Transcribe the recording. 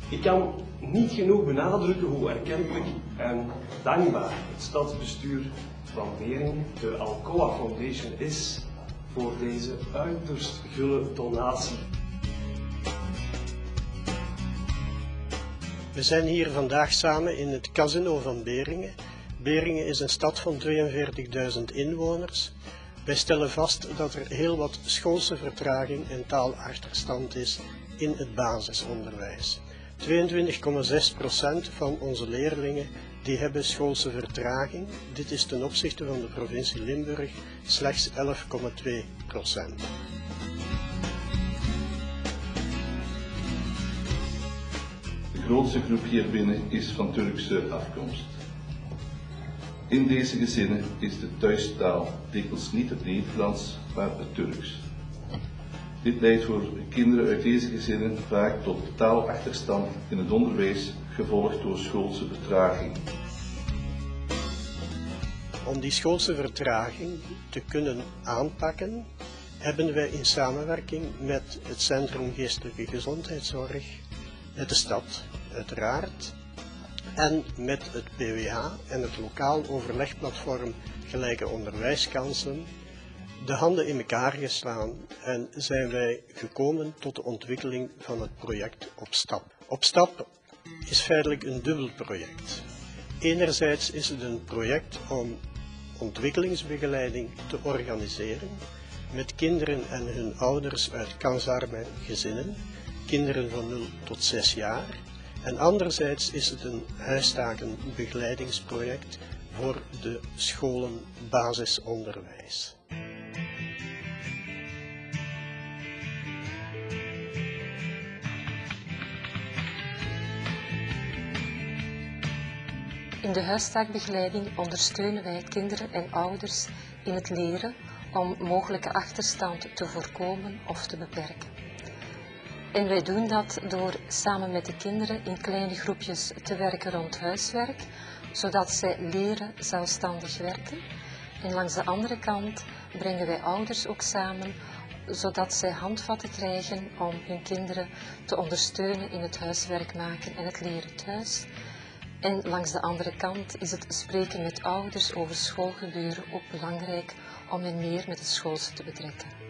Ik kan niet genoeg benadrukken hoe erkentelijk en dankbaar het stadsbestuur van Beringen de Alcoa Foundation is voor deze uiterst gulle donatie. We zijn hier vandaag samen in het Casino van Beringen. Beringen is een stad van 42.000 inwoners. Wij stellen vast dat er heel wat schoolse vertraging en taalachterstand is in het basisonderwijs. 22,6% van onze leerlingen die hebben schoolse vertraging. Dit is ten opzichte van de provincie Limburg slechts 11,2%. De grootste groep hier binnen is van Turkse afkomst. In deze gezinnen is de thuistaal dikwijls niet het Nederlands, maar het Turks. Dit leidt voor kinderen uit deze gezinnen vaak tot taalachterstand in het onderwijs, gevolgd door schoolse vertraging. Om die schoolse vertraging te kunnen aanpakken, hebben wij in samenwerking met het Centrum Geestelijke Gezondheidszorg, met de stad uiteraard, en met het PWH en het lokaal overlegplatform Gelijke Onderwijskansen de handen in elkaar geslaan en zijn wij gekomen tot de ontwikkeling van het project Op Stap. Op Stap is feitelijk een dubbel project. Enerzijds is het een project om ontwikkelingsbegeleiding te organiseren met kinderen en hun ouders uit kansarme gezinnen, kinderen van 0 tot 6 jaar. En anderzijds is het een huistakenbegeleidingsproject voor de scholen basisonderwijs. In de huistaakbegeleiding ondersteunen wij kinderen en ouders in het leren om mogelijke achterstand te voorkomen of te beperken. En wij doen dat door samen met de kinderen in kleine groepjes te werken rond huiswerk, zodat zij leren zelfstandig werken. En langs de andere kant brengen wij ouders ook samen, zodat zij handvatten krijgen om hun kinderen te ondersteunen in het huiswerk maken en het leren thuis. En langs de andere kant is het spreken met ouders over schoolgebeuren ook belangrijk om hen meer met het schoolse te betrekken.